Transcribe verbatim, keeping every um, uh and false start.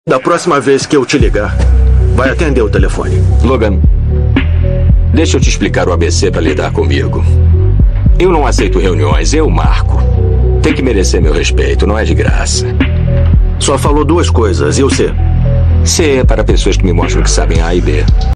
Da próxima vez que eu te ligar, vai atender o telefone. Logan, deixa eu te explicar o A B C para lidar comigo. Eu não aceito reuniões, eu marco. Tem que merecer meu respeito, não é de graça. Só falou duas coisas, e o C? C é para pessoas que me mostram que sabem A e B.